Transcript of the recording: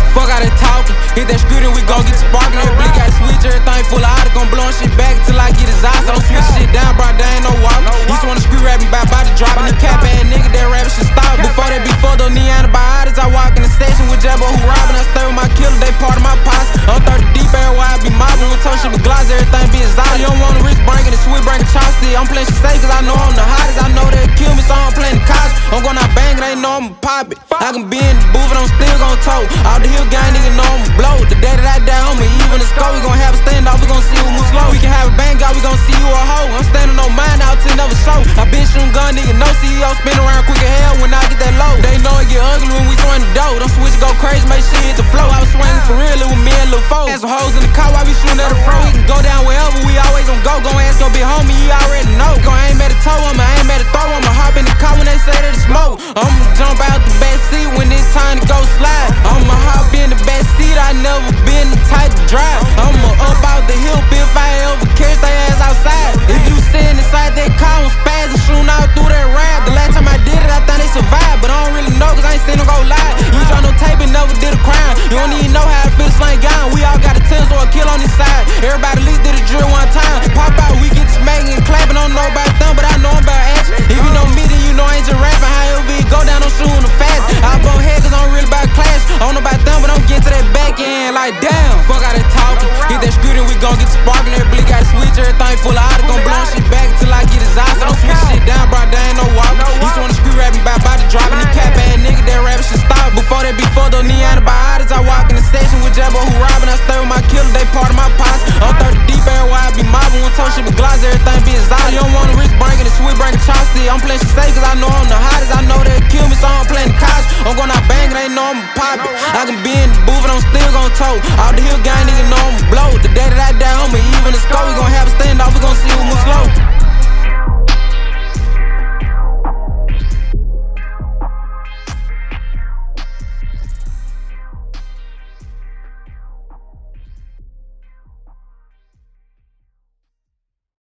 Fuck out of talking, hit that screen and we gon' get the sparkin'. That blick got switch, everything full of out, gon' blowin' shit back till I get his eyes. I don't switch shit down, bro, there ain't no walk. Used to wanna screw rapping about the dropping. The cap ass nigga, that rapping shit stop. Before that, before don't need antibiotics. I walk in the station with Jabba who robbing. I stay with my killer, they part of my posse. I'm 30 deep, everywhere I be mobbing. When told shit with gloss, everything be exotic. You don't want a rich bringing the sweet, bringing chopstick. I'm playing shit safe cause I know I'm the hottest. I know they'll kill me, so I'm playing the cops. I'm going out bang, they know I'ma pop it. I can be in the booth and I'm still gon' tote. All the hill gang nigga know I'ma blow. The day that I die, I'ma even the score. We gon' have a standoff, we gon' see who move slow. We can have a bang out, we gon' see you a hoe. I'm standing on mine out till never show. I been shooting gun, nigga, no CEO. Spin around quick as hell when I get that low. They know it get ugly when we swing the dough. Don't switch, go crazy, make shit hit the flow. I was swinging for real, it was me and Lil' Foe. Had some hoes in the car while we shooting at the fro. We can go down wherever, we always gon' go. Gon' ask your big homie, you already know. Gon' aim at the toe, I'ma aim at the throw. I'ma hop in the car when they say that it's smoke. I'ma jump out the back seat when it's time to go slide. I'ma hop in the back seat, I never been the type to drive. I'ma up out the hill if I ever catch they ass outside. If you sitting inside that car, I'm spazzing, shooting out through that rap. The last time I did it, I thought they survived, but I don't really know cause I ain't seen them go live. You ain't draw no tape and never did a crime. You don't even know how it feels slang gown. We all got a 10 or a kill on this side. Everybody at least did a drill one time. Pop out, we get to smacking and clapping. Don't know about them, but I know about action. If you know me, then you know I ain't just rapping. However it go down, I'm shooting them fast. I bone head cause I'm really about class. I don't know about them, but I'm getting to that back end like damn. Fuck out of talking, hit that screen and we gon' get the sparkin'. That blick got switch, everything full of out, gon' blow shit back till I get his eyes. I don't switch shit down, bro, there ain't no walk. Used to wanna screw rapping about the dropping. The cap ass nigga, that rapping shit stop. Before that, before don't need antibiotics. I walk in the station with Jabba who robbing. I stay with my killer, they part of my posse. I'm 30 deep, everywhere I be mobbing. When told shit with gloss, everything be exotic. You don't want a rich bringing the sweet, bringing chopstick. I'm playing shit safe cause I know I'm the hottest. I know they'll kill me, so I'm playing the cops. I'm going out bang, they know I'ma pop it. I can be in the booth and I'm still gon' tote. All the hill gang nigga know I'ma blow. The day that I die,